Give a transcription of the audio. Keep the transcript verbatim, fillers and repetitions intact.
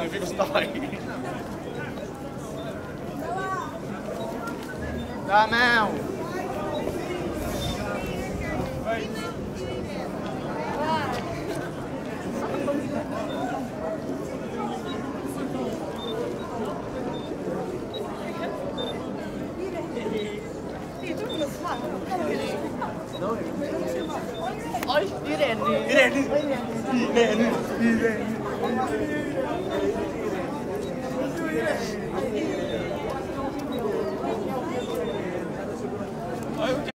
nu fick oss ta i. Dá não. Oj, Irene. Irene. Irene. Irene.